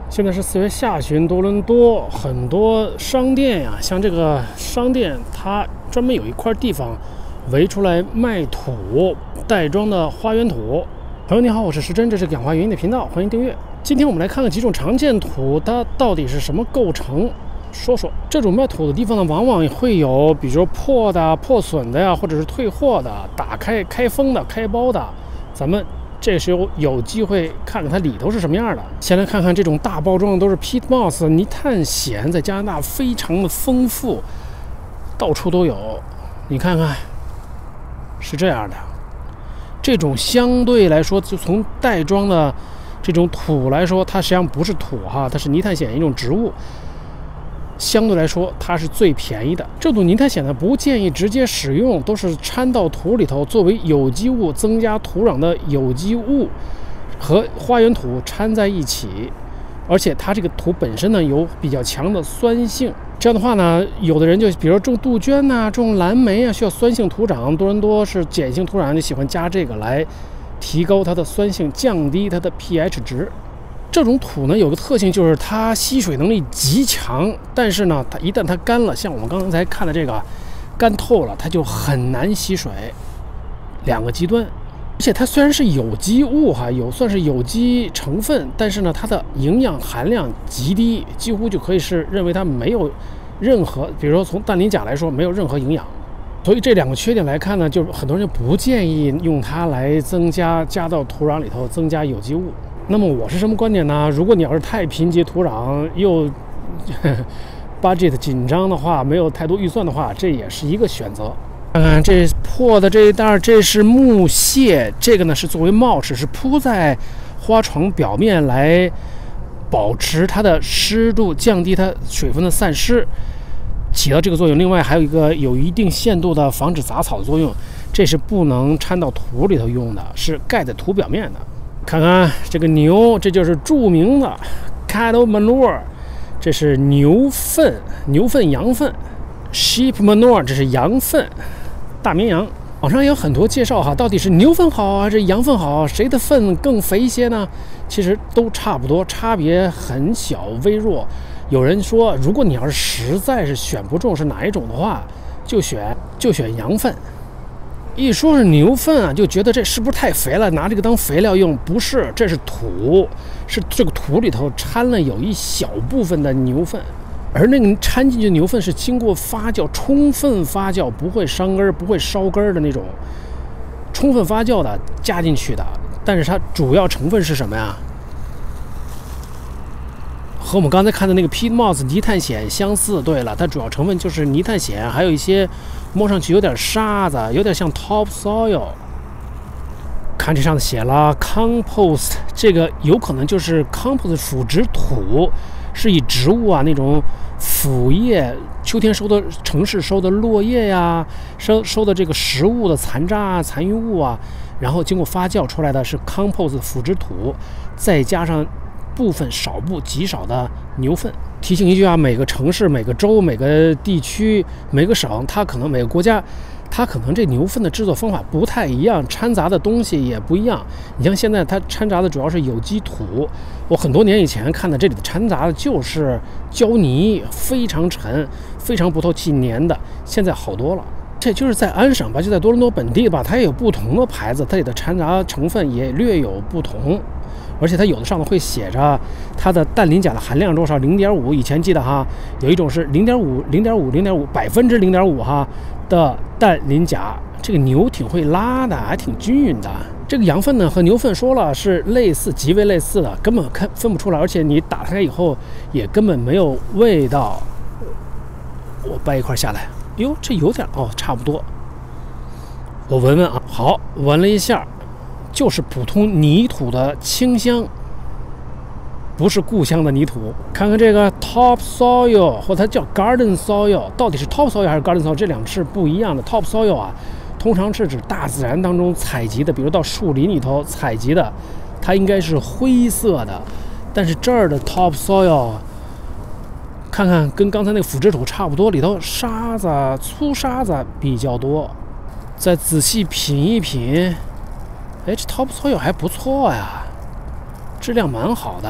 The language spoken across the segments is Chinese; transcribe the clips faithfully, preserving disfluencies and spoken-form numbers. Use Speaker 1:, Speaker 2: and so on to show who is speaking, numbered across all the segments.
Speaker 1: 现在是四月下旬，多伦多很多商店呀，像这个商店，它专门有一块地方围出来卖土，袋装的花园土。朋友你好，我是时珍，这是养花园艺的频道，欢迎订阅。今天我们来看看几种常见土，它到底是什么构成。说说这种卖土的地方呢，往往会有，比如说破的、破损的呀，或者是退货的、打开开封的、开包的。咱们这时候有机会看看它里头是什么样的。先来看看这种大包装的，都是 peat moss 泥炭藓，在加拿大非常的丰富，到处都有。你看看，是这样的。这种相对来说，就从袋装的这种土来说，它实际上不是土哈，它是泥炭藓一种植物。相对来说，它是最便宜的。这种泥炭藓呢，不建议直接使用，都是掺到土里头，作为有机物，增加土壤的有机物和花园土掺在一起。而且它这个土本身呢，有比较强的酸性。这样的话呢，有的人就比如种杜鹃呐、啊、种蓝莓啊，需要酸性土壤，多伦多是碱性土壤，就喜欢加这个来提高它的酸性，降低它的 pH 值。这种土呢，有个特性就是它吸水能力极强，但是呢，它一旦它干了，像我们刚才看的这个干透了，它就很难吸水，两个极端。而且它虽然是有机物哈，有算是有机成分，但是呢，它的营养含量极低，几乎就可以是认为它没有任何，比如说从氮磷钾来说，没有任何营养。所以这两个缺点来看呢，就很多人就不建议用它来增加加到土壤里头，增加有机物。那么我是什么观点呢？如果你要是太贫瘠土壤又budget 紧张的话，没有太多预算的话，这也是一个选择。看看这破的这一袋，这是木屑，这个呢是作为mulch，是铺在花床表面来保持它的湿度，降低它水分的散失，起到这个作用。另外还有一个有一定限度的防止杂草作用，这是不能掺到土里头用的，是盖在土表面的。看看这个牛，这就是著名的 cattle manure， 这是牛粪、牛粪、羊粪 ；sheep manure， 这是羊粪，大绵羊。网上也有很多介绍哈，到底是牛粪好还是羊粪好，谁的粪更肥一些呢？其实都差不多，差别很小微弱。有人说，如果你要是实在是选不中是哪一种的话，就选就选羊粪。一说是牛粪啊，就觉得这是不是太肥了，拿这个当肥料用？不是，这是土，是这个土里头掺了有一小部分的牛粪，而那个掺进去的牛粪是经过发酵，充分发酵，不会伤根、不会烧根的那种，充分发酵的加进去的。但是它主要成分是什么呀？和我们刚才看的那个 peat moss 泥炭藓相似。对了，它主要成分就是泥炭藓，还有一些摸上去有点沙子，有点像 topsoil。看这上面写了 compost， 这个有可能就是 compost 腐殖土，是以植物啊那种腐叶，秋天收的城市收的落叶呀，收收的这个食物的残渣啊、残余物啊，然后经过发酵出来的是 compost 腐殖土，再加上部分少部极少的牛粪。提醒一句啊，每个城市、每个州、每个地区、每个省，它可能每个国家，它可能这牛粪的制作方法不太一样，掺杂的东西也不一样。你像现在它掺杂的主要是有机土，我很多年以前看的这里的掺杂的就是胶泥，非常沉，非常不透气粘的，现在好多了。这就是在安省吧，就在多伦多本地吧，它也有不同的牌子，它里的掺杂成分也略有不同。而且它有的上头会写着它的氮磷钾的含量多少，零点五。以前记得哈，有一种是零点五、零点五、零点五百分之零点五哈的氮磷钾。这个牛挺会拉的，还挺均匀的。这个羊粪呢和牛粪说了是类似，极为类似的，根本看分不出来。而且你打开以后也根本没有味道。我掰一块下来，哟，这有点哦，差不多。我闻闻啊，好，闻了一下。就是普通泥土的清香，不是故乡的泥土。看看这个 topsoil， 或它叫 garden soil， 到底是 topsoil 还是 garden soil？ 这两个是不一样的。topsoil 啊，通常是指大自然当中采集的，比如到树林里头采集的，它应该是灰色的。但是这儿的 topsoil， 看看跟刚才那个腐殖土差不多，里头沙子、粗沙子比较多。再仔细品一品。哎，这 topsoil 还不错呀，质量蛮好的。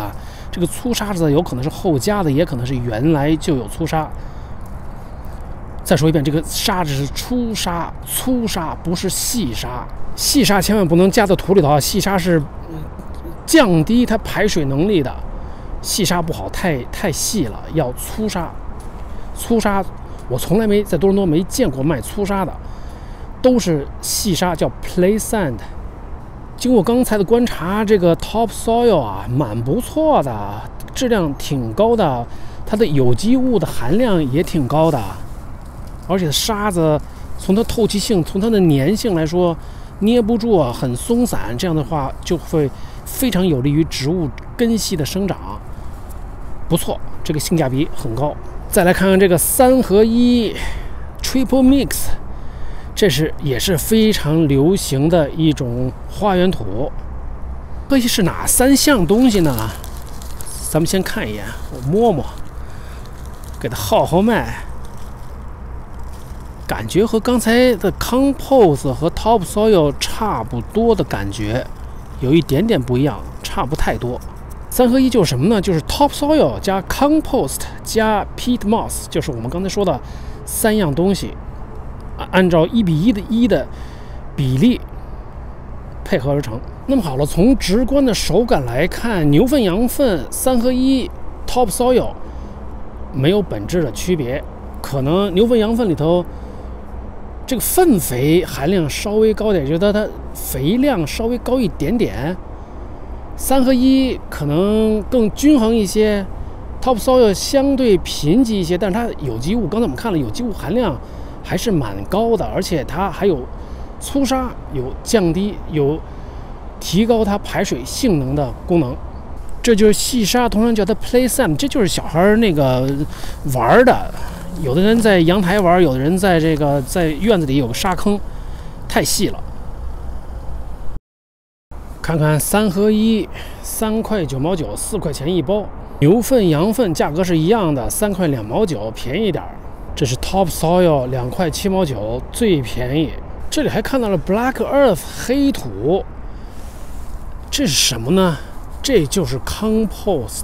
Speaker 1: 这个粗沙子有可能是后加的，也可能是原来就有粗沙。再说一遍，这个沙子是粗沙，粗沙不是细沙。细沙千万不能加到土里头啊！细沙是降低它排水能力的，细沙不好，太太细了，要粗沙。粗沙我从来没在多伦多没见过卖粗沙的，都是细沙，叫 play sand。经过刚才的观察，这个 topsoil 啊，蛮不错的，质量挺高的，它的有机物的含量也挺高的。而且沙子从它透气性、从它的粘性来说，捏不住啊，很松散，这样的话就会非常有利于植物根系的生长，不错，这个性价比很高。再来看看这个三合一 Triple Mix， 这是也是非常流行的一种花园土。这是哪三项东西呢？咱们先看一眼，我摸摸，给它号号脉。感觉和刚才的 Compost 和 Topsoil 差不多的感觉，有一点点不一样，差不太多。三合一就是什么呢？就是 Topsoil 加 Compost 加 Peat Moss， 就是我们刚才说的三样东西，按照一比一的一的比例配合而成。那么好了，从直观的手感来看，牛粪、羊粪、三合一 Topsoil 没有本质的区别，可能牛粪、羊粪里头这个粪肥含量稍微高点，觉得它肥量稍微高一点点。三合一可能更均衡一些 ，Topsoil 相对贫瘠一些，但是它有机物，刚才我们看了，有机物含量还是蛮高的，而且它还有粗沙，有降低、有提高它排水性能的功能。这就是细沙，通常叫它 play sand， 这就是小孩那个玩的。有的人在阳台玩，有的人在这个在院子里有个沙坑，太细了。看看三合一，三块九毛九，四块钱一包。牛粪、羊粪价格是一样的，三块两毛九，便宜点儿。这是 Topsoil， 两块七毛九，最便宜。这里还看到了 Black Earth 黑土，这是什么呢？这就是 Compost。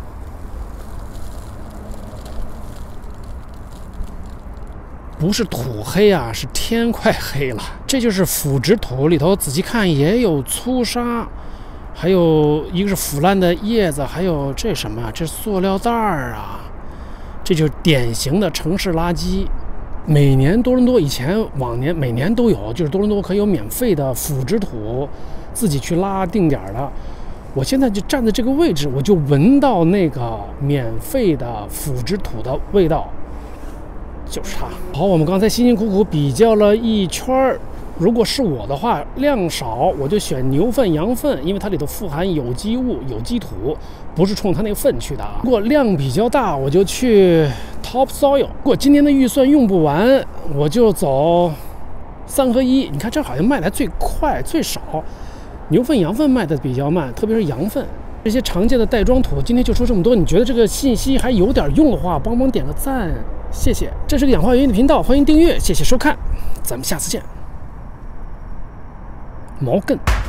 Speaker 1: 不是土黑啊，是天快黑了。这就是腐殖土，里头仔细看也有粗沙，还有一个是腐烂的叶子，还有这什么？这塑料袋儿啊，这就是典型的城市垃圾。每年多伦多以前往年每年都有，就是多伦多可以有免费的腐殖土，自己去拉定点的。我现在就站在这个位置，我就闻到那个免费的腐殖土的味道。就是它。好，我们刚才辛辛苦苦比较了一圈儿，如果是我的话，量少我就选牛粪、羊粪，因为它里头富含有机物、有机土，不是冲它那个粪去的啊。如果量比较大，我就去 Topsoil。如果今年的预算用不完，我就走三合一。你看这好像卖的最快最少，牛粪、羊粪卖的比较慢，特别是羊粪。这些常见的袋装土，今天就说这么多。你觉得这个信息还有点用的话，帮忙点个赞。谢谢，这是个养花园艺的频道，欢迎订阅，谢谢收看，咱们下次见。毛根。